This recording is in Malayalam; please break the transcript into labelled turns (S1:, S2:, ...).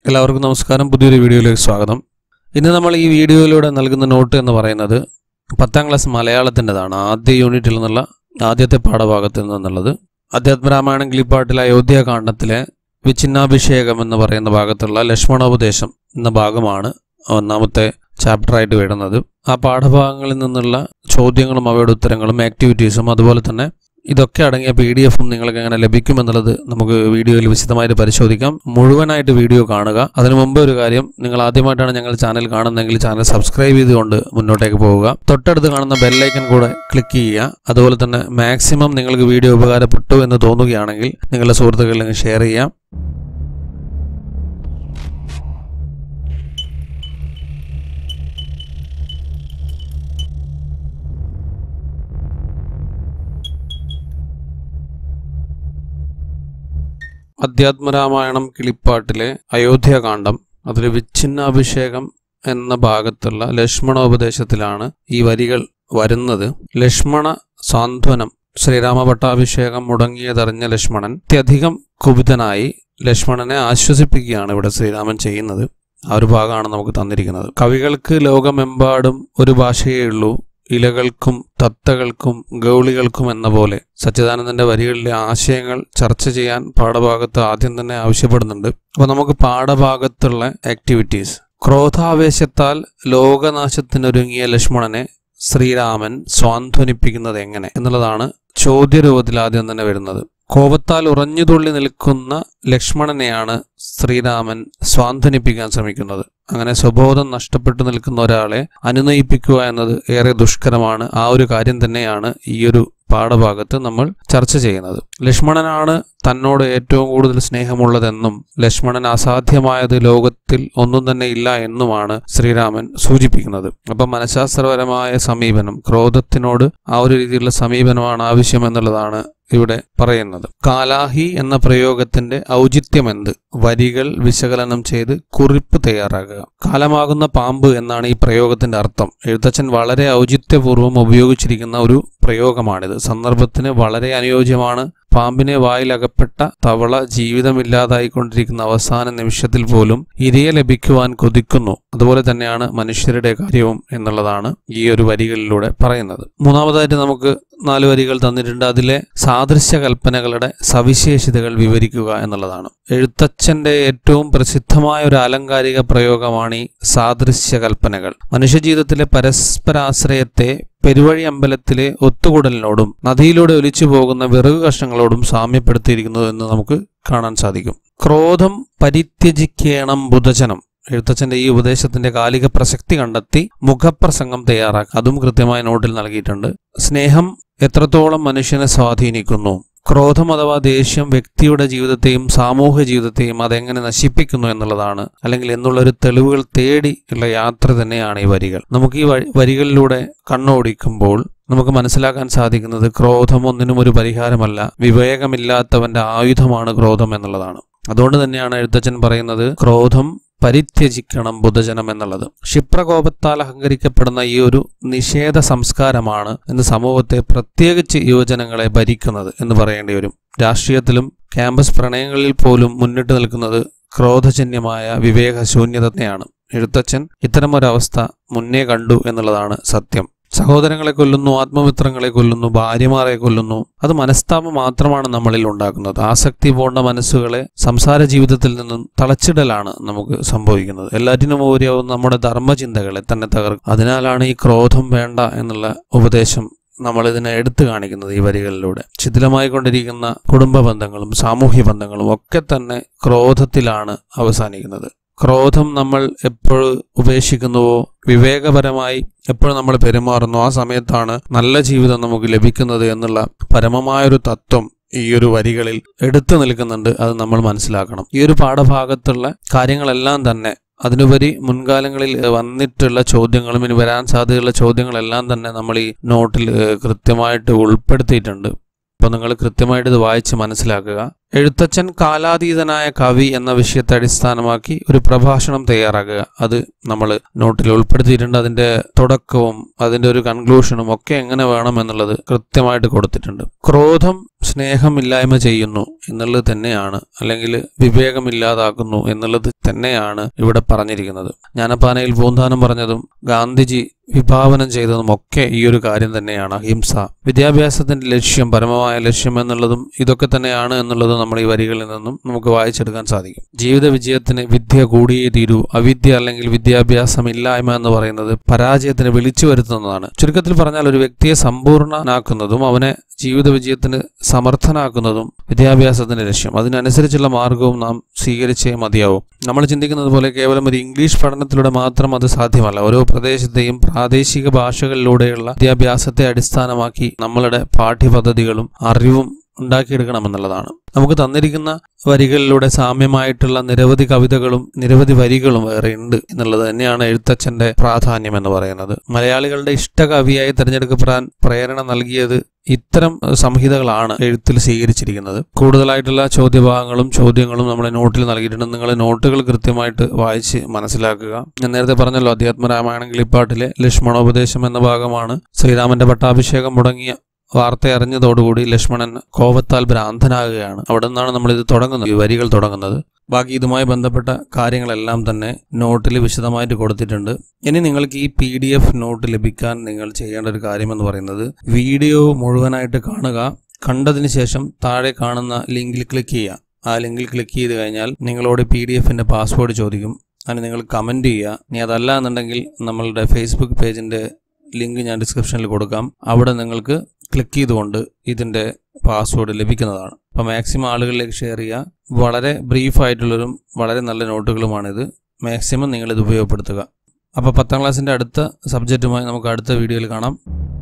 S1: എല്ലാവർക്കും നമസ്കാരം. പുതിയൊരു വീഡിയോയിലേക്ക് സ്വാഗതം. ഇന്ന് നമ്മൾ ഈ വീഡിയോയിലൂടെ നൽകുന്ന നോട്ട് എന്ന് പറയുന്നത് 10ാം ക്ലാസ് മലയാളത്തിൻ്റെതാണ്. ആദ്യ യൂണിറ്റിൽ നിന്നുള്ള ആദ്യത്തെ പാഠഭാഗത്തിൽ നിന്നുള്ളത് അധ്യാത്മരാമായണം കിളിപ്പാട്ടിലെ അയോധ്യാകാന്ഡത്തിലെ വിച്ഛിന്നാഭിഷേകം എന്ന് പറയുന്ന ഭാഗത്തുള്ള ലക്ഷ്മണോപദേശം എന്ന ഭാഗമാണ് ഒന്നാമത്തെ ചാപ്റ്ററായിട്ട് വരുന്നത്. ആ പാഠഭാഗങ്ങളിൽ നിന്നുള്ള ചോദ്യങ്ങളും അവയുടെ ഉത്തരങ്ങളും ആക്ടിവിറ്റീസും അതുപോലെ തന്നെ ഇതൊക്കെ അടങ്ങിയ PDF-ഉം നിങ്ങൾക്ക് എങ്ങനെ ലഭിക്കുമെന്നുള്ളത് നമുക്ക് വീഡിയോയിൽ വിശദമായിട്ട് പരിശോധിക്കാം. മുഴുവനായിട്ട് വീഡിയോ കാണുക. അതിനു മുമ്പ് ഒരു കാര്യം, നിങ്ങൾ ആദ്യമായിട്ടാണ് ഞങ്ങളുടെ ചാനൽ കാണുന്നതെങ്കിൽ ചാനൽ സബ്സ്ക്രൈബ് ചെയ്തുകൊണ്ട് മുന്നോട്ടേക്ക് പോവുക. തൊട്ടടുത്ത് കാണുന്ന ബെല്ലൈക്കൺ കൂടെ ക്ലിക്ക് ചെയ്യുക. അതുപോലെ തന്നെ മാക്സിമം നിങ്ങൾക്ക് വീഡിയോ ഉപകാരപ്പെട്ടു എന്ന് തോന്നുകയാണെങ്കിൽ നിങ്ങളുടെ സുഹൃത്തുക്കളിലേക്ക് ഷെയർ ചെയ്യാം. അധ്യാത്മരാമായണം കിളിപ്പാട്ടിലെ അയോധ്യാകാന്ഡം അതിൽ വിച്ഛിന്നാഭിഷേകം എന്ന ഭാഗത്തുള്ള ലക്ഷ്മണോപദേശത്തിലാണ് ഈ വരികൾ വരുന്നത്. ലക്ഷ്മണ സാന്ത്വനം. ശ്രീരാമ പട്ടാഭിഷേകം മുടങ്ങിയതറിഞ്ഞ ലക്ഷ്മണൻ അത്യധികം കുപിതനായി ലക്ഷ്മണനെ ആശ്വസിപ്പിക്കുകയാണ് ഇവിടെ ശ്രീരാമൻ ചെയ്യുന്നത്. ആ ഒരു ഭാഗമാണ് നമുക്ക് തന്നിരിക്കുന്നത്. കവികൾക്ക് ലോകമെമ്പാടും ഒരു ഭാഷയേ ഉള്ളൂ, ഇലകൾക്കും തത്തകൾക്കും ഗൗളികൾക്കും എന്ന പോലെ. സച്ചിദാനന്ദന്റെ വരികളിലെ ആശയങ്ങൾ ചർച്ച ചെയ്യാൻ പാഠഭാഗത്ത് ആദ്യം തന്നെ ആവശ്യപ്പെടുന്നുണ്ട്. അപ്പോൾ നമുക്ക് പാഠഭാഗത്തുള്ള ആക്ടിവിറ്റീസ്. ക്രോധാവേശത്താൽ ലോകനാശത്തിനൊരുങ്ങിയ ലക്ഷ്മണനെ ശ്രീരാമൻ സ്വാന്ത്വനിപ്പിക്കുന്നത് എങ്ങനെ എന്നുള്ളതാണ് ചോദ്യരൂപത്തിൽ ആദ്യം തന്നെ വരുന്നത്. കോപത്താൽ ഉറഞ്ഞുതുള്ളി നിൽക്കുന്ന ലക്ഷ്മണനെയാണ് ശ്രീരാമൻ സ്വാന്ത്വനിപ്പിക്കാൻ ശ്രമിക്കുന്നത്. അങ്ങനെ സ്വബോധം നഷ്ടപ്പെട്ടു നിൽക്കുന്ന ഒരാളെ അനുനയിപ്പിക്കുക എന്നത് ഏറെ ദുഷ്കരമാണ്. ആ ഒരു കാര്യം തന്നെയാണ് ഈ ഒരു പാഠഭാഗത്ത് നമ്മൾ ചർച്ച ചെയ്യുന്നത്. ലക്ഷ്മണനാണ് തന്നോട് ഏറ്റവും കൂടുതൽ സ്നേഹമുള്ളതെന്നും ലക്ഷ്മണൻ അസാധ്യമായത് ലോകത്തിൽ ഒന്നും തന്നെ ഇല്ല എന്നുമാണ് ശ്രീരാമൻ സൂചിപ്പിക്കുന്നത്. അപ്പം മനഃശാസ്ത്രപരമായ സമീപനം, ക്രോധത്തിനോട് ആ ഒരു രീതിയിലുള്ള സമീപനമാണ് ആവശ്യമെന്നുള്ളതാണ് ഇവിടെ പറയുന്നത്. കാലാഹി എന്ന പ്രയോഗത്തിന്റെ ഔചിത്യമെന്ത്? വരികൾ വിശകലനം ചെയ്ത് കുറിപ്പ് തയ്യാറാക്കുക. കാലമാകുന്ന പാമ്പ് എന്നാണ് ഈ പ്രയോഗത്തിന്റെ അർത്ഥം. എഴുത്തച്ഛൻ വളരെ ഔചിത്യപൂർവ്വം ഉപയോഗിച്ചിരിക്കുന്ന ഒരു പ്രയോഗമാണിത്. സന്ദർഭത്തിന് വളരെ അനുയോജ്യമാണ്. പാമ്പിനെ വായിലകപ്പെട്ട തവള ജീവിതമില്ലാതായിക്കൊണ്ടിരിക്കുന്ന അവസാന നിമിഷത്തിൽ പോലും ഇരയെ ലഭിക്കുവാൻ കൊതിക്കുന്നു. അതുപോലെ തന്നെയാണ് മനുഷ്യരുടെ കാര്യവും എന്നുള്ളതാണ് ഈ ഒരു വരികളിലൂടെ പറയുന്നത്. മൂന്നാമതായിട്ട് നമുക്ക് 4 വരികൾ തന്നിട്ടുണ്ട്. അതിലെ സാദൃശ്യ കൽപ്പനകളുടെ സവിശേഷതകൾ വിവരിക്കുക എന്നുള്ളതാണ്. എഴുത്തച്ഛന്റെ ഏറ്റവും പ്രസിദ്ധമായ ഒരു ആലങ്കാരിക പ്രയോഗമാണ് ഈ സാദൃശ്യ കൽപ്പനകൾ. മനുഷ്യജീവിതത്തിലെ പരസ്പരാശ്രയത്തെ പെരുവഴി അമ്പലത്തിലെ ഒത്തുകൂടലിനോടും നദിയിലൂടെ ഒലിച്ചു പോകുന്ന വിറക് കഷ്ണങ്ങളോടും സാമ്യപ്പെടുത്തിയിരിക്കുന്നു എന്ന് നമുക്ക് കാണാൻ സാധിക്കും. ക്രോധം പരിത്യജിക്കേണം ബുധജനം. എഴുത്തച്ഛന്റെ ഈ ഉപദേശത്തിന്റെ കാലിക പ്രസക്തി കണ്ടെത്തി മുഖപ്രസംഗം തയ്യാറാക്കുക. അതും കൃത്യമായ നോട്ടിൽ നൽകിയിട്ടുണ്ട്. സ്നേഹം എത്രത്തോളം മനുഷ്യനെ സ്വാധീനിക്കുന്നു, ക്രോധം അഥവാ ദേഷ്യം വ്യക്തിയുടെ ജീവിതത്തെയും സാമൂഹ്യ ജീവിതത്തെയും അതെങ്ങനെ നശിപ്പിക്കുന്നു എന്നുള്ളതാണ്, അല്ലെങ്കിൽ എന്നുള്ളൊരു തെളിവുകൾ തേടി ഉള്ള യാത്ര തന്നെയാണ് ഈ വരികൾ. നമുക്ക് ഈ വരികളിലൂടെ കണ്ണോടിക്കുമ്പോൾ നമുക്ക് മനസ്സിലാക്കാൻ സാധിക്കുന്നത് ക്രോധം ഒന്നിനും ഒരു പരിഹാരമല്ല, വിവേകമില്ലാത്തവന്റെ ആയുധമാണ് ക്രോധം എന്നുള്ളതാണ്. അതുകൊണ്ട് തന്നെയാണ് എഴുത്തച്ഛൻ പറയുന്നത് ക്രോധം പരിത്യജിക്കണം ബുധജനം എന്നുള്ളത്. ക്ഷിപ്രകോപത്താൽ അഹങ്കരിക്കപ്പെടുന്ന ഈ ഒരു നിഷേധ സംസ്കാരമാണ് ഇന്ന് സമൂഹത്തെ, പ്രത്യേകിച്ച് യുവജനങ്ങളെ ഭരിക്കുന്നത് എന്ന് പറയേണ്ടി വരും. രാഷ്ട്രീയത്തിലും ക്യാമ്പസ് പ്രണയങ്ങളിൽ പോലും മുന്നിട്ട് നിൽക്കുന്നത് ക്രോധജന്യമായ വിവേകശൂന്യതയാണ്. എഴുത്തച്ഛൻ ഇത്തരമൊരവസ്ഥ മുന്നേ കണ്ടു എന്നുള്ളതാണ് സത്യം. സഹോദരങ്ങളെ കൊല്ലുന്നു, ആത്മമിത്രങ്ങളെ കൊല്ലുന്നു, ഭാര്യമാരെ കൊല്ലുന്നു. അത് മനസ്താപം മാത്രമാണ് നമ്മളിൽ ഉണ്ടാക്കുന്നത്. ആസക്തി പോണ്ട മനസ്സുകളെ സംസാര ജീവിതത്തിൽ നിന്നും തളച്ചിടലാണ് നമുക്ക് സംഭവിക്കുന്നത്. എല്ലാറ്റിനും ഉപരിയാവും നമ്മുടെ ധർമ്മചിന്തകളെ തന്നെ തകർക്കും. അതിനാലാണ് ഈ ക്രോധം വേണ്ട എന്നുള്ള ഉപദേശം നമ്മളിതിനെ എടുത്തു കാണിക്കുന്നത് ഈ വരികളിലൂടെ. ശിഥിലമായി കൊണ്ടിരിക്കുന്ന കുടുംബ ബന്ധങ്ങളും സാമൂഹ്യ ബന്ധങ്ങളും ഒക്കെ തന്നെ ക്രോധത്തിലാണ് അവസാനിക്കുന്നത്. ക്രോധം നമ്മൾ എപ്പോഴും ഉപേക്ഷിക്കുന്നുവോ, വിവേകപരമായി എപ്പോഴും നമ്മൾ പെരുമാറുന്നു, ആ സമയത്താണ് നല്ല ജീവിതം നമുക്ക് ലഭിക്കുന്നത് എന്നുള്ള പരമമായൊരു തത്വം ഈ ഒരു വരികളിൽ എടുത്തു നിൽക്കുന്നുണ്ട്. അത് നമ്മൾ മനസ്സിലാക്കണം. ഈ ഒരു പാഠഭാഗത്തുള്ള കാര്യങ്ങളെല്ലാം തന്നെ, അതിനുപരി മുൻകാലങ്ങളിൽ വന്നിട്ടുള്ള ചോദ്യങ്ങളും ഇനി വരാൻ സാധ്യതയുള്ള ചോദ്യങ്ങളെല്ലാം തന്നെ നമ്മൾ ഈ നോട്ടിൽ കൃത്യമായിട്ട് ഉൾപ്പെടുത്തിയിട്ടുണ്ട്. അപ്പോൾ നിങ്ങൾ കൃത്യമായിട്ട് ഇത് വായിച്ച് മനസ്സിലാക്കുക. എഴുത്തച്ഛൻ കാലാതീതനായ കവി എന്ന വിഷയത്തെ അടിസ്ഥാനമാക്കി ഒരു പ്രഭാഷണം തയ്യാറാക്കുക. അത് നമ്മൾ നോട്ടിൽ ഉൾപ്പെടുത്തിയിട്ടുണ്ട്. അതിന്റെ തുടക്കവും അതിന്റെ ഒരു കൺക്ലൂഷനും ഒക്കെ എങ്ങനെ വേണം എന്നുള്ളത് കൃത്യമായിട്ട് കൊടുത്തിട്ടുണ്ട്. ക്രോധം സ്നേഹമില്ലായ്മ ചെയ്യുന്നു എന്നുള്ളത് തന്നെയാണ്, അല്ലെങ്കിൽ വിവേകമില്ലാതാക്കുന്നു എന്നുള്ളത് തന്നെയാണ് ഇവിടെ പറഞ്ഞിരിക്കുന്നത്. ജ്ഞാനപ്പാനയിൽ പൂന്താനം പറഞ്ഞതും ഗാന്ധിജി വിഭാവനം ചെയ്തതും ഒക്കെ ഈ ഒരു കാര്യം തന്നെയാണ്, അഹിംസ. വിദ്യാഭ്യാസത്തിന്റെ ലക്ഷ്യം, പരമമായ ലക്ഷ്യം എന്നുള്ളതും ഇതൊക്കെ തന്നെയാണ് എന്നുള്ളത് നമ്മൾ ഈ വരികളിൽ നിന്നും നമുക്ക് വായിച്ചെടുക്കാൻ സാധിക്കും. ജീവിത വിജയത്തിന് വിദ്യ കൂടിയേ തീരൂ. അവിദ്യ അല്ലെങ്കിൽ വിദ്യാഭ്യാസമില്ലായ്മ എന്ന് പറയുന്നത് പരാജയത്തിന് വിളിച്ചു വരുത്തുന്നതാണ്. ചുരുക്കത്തിൽ പറഞ്ഞാൽ ഒരു വ്യക്തിയെ സമ്പൂർണ്ണനാക്കുന്നതും അവനെ ജീവിത വിജയത്തിന് സമർത്ഥനാക്കുന്നതും വിദ്യാഭ്യാസത്തിന്റെ ലക്ഷ്യം. അതിനനുസരിച്ചുള്ള മാർഗവും നാം സ്വീകരിച്ചേ മതിയാവും. നമ്മൾ ചിന്തിക്കുന്നത് പോലെ കേവലം ഒരു ഇംഗ്ലീഷ് പഠനത്തിലൂടെ മാത്രം അത് സാധ്യമല്ല. ഓരോ പ്രദേശത്തെയും പ്രാദേശിക ഭാഷകളിലൂടെയുള്ള വിദ്യാഭ്യാസത്തെ അടിസ്ഥാനമാക്കി നമ്മളുടെ പാഠ്യപദ്ധതികളും അറിവും ഉണ്ടാക്കിയെടുക്കണമെന്നുള്ളതാണ്. നമുക്ക് തന്നിരിക്കുന്ന വരികളിലൂടെ സാമ്യമായിട്ടുള്ള നിരവധി കവിതകളും നിരവധി വരികളും വേറെ ഉണ്ട് എന്നുള്ളത് തന്നെയാണ് എഴുത്തച്ഛന്റെ പ്രാധാന്യം എന്ന് പറയുന്നത്. മലയാളികളുടെ ഇഷ്ടകവിയായി തിരഞ്ഞെടുക്കപ്പെടാൻ പ്രേരണ നൽകിയത് ഇത്തരം സംഹിതകളാണ് എഴുത്തിൽ സ്വീകരിച്ചിരിക്കുന്നത്. കൂടുതലായിട്ടുള്ള ചോദ്യഭാഗങ്ങളും ചോദ്യങ്ങളും നമ്മുടെ നോട്ടിൽ നൽകിയിട്ടുണ്ട്. നിങ്ങൾ നോട്ടുകൾ കൃത്യമായിട്ട് വായിച്ച് മനസ്സിലാക്കുക. ഞാൻ നേരത്തെ പറഞ്ഞല്ലോ, അധ്യാത്മരാമായണം കിളിപ്പാട്ടിലെ ലക്ഷ്മണോപദേശം എന്ന ഭാഗമാണ്. ശ്രീരാമന്റെ പട്ടാഭിഷേകം മുടങ്ങിയ വാർത്ത അറിഞ്ഞതോടുകൂടി ലക്ഷ്മണൻ കോപത്താൽ ഭ്രാന്തനാകുകയാണ്. അവിടെ നിന്നാണ് നമ്മളിത് തുടങ്ങുന്നത്, ഈ വരികൾ തുടങ്ങുന്നത്. ബാക്കി ഇതുമായി ബന്ധപ്പെട്ട കാര്യങ്ങളെല്ലാം തന്നെ നോട്ടിൽ വിശദമായിട്ട് കൊടുത്തിട്ടുണ്ട്. ഇനി നിങ്ങൾക്ക് ഈ PDF നോട്ട് ലഭിക്കാൻ നിങ്ങൾ ചെയ്യേണ്ട ഒരു കാര്യമെന്ന് പറയുന്നത്, വീഡിയോ മുഴുവനായിട്ട് കാണുക. കണ്ടതിന് ശേഷം താഴെ കാണുന്ന ലിങ്കിൽ ക്ലിക്ക് ചെയ്യുക. ആ ലിങ്കിൽ ക്ലിക്ക് ചെയ്ത് കഴിഞ്ഞാൽ നിങ്ങളോട് PDFന്റെ പാസ്വേഡ് ചോദിക്കും. അതിന് നിങ്ങൾ കമൻറ്റ് ചെയ്യുക. ഇനി അതല്ല എന്നുണ്ടെങ്കിൽ നമ്മളുടെ ഫേസ്ബുക്ക് പേജിന്റെ ലിങ്ക് ഞാൻ ഡിസ്ക്രിപ്ഷനിൽ കൊടുക്കാം. അവിടെ നിങ്ങൾക്ക് ക്ലിക്ക് ചെയ്തുകൊണ്ട് ഇതിന്റെ പാസ്വേഡ് ലഭിക്കുന്നതാണ്. അപ്പോൾ മാക്സിമം ആളുകളിലേക്ക് ഷെയർ ചെയ്യുക. വളരെ ബ്രീഫായിട്ടുള്ളൊരു വളരെ നല്ല നോട്ടുകളുമാണിത്. മാക്സിമം നിങ്ങളിത് ഉപയോഗപ്പെടുത്തുക. അപ്പോൾ 10ാം ക്ലാസ്സിൻ്റെ അടുത്ത സബ്ജക്റ്റുമായി നമുക്ക് അടുത്ത വീഡിയോയിൽ കാണാം.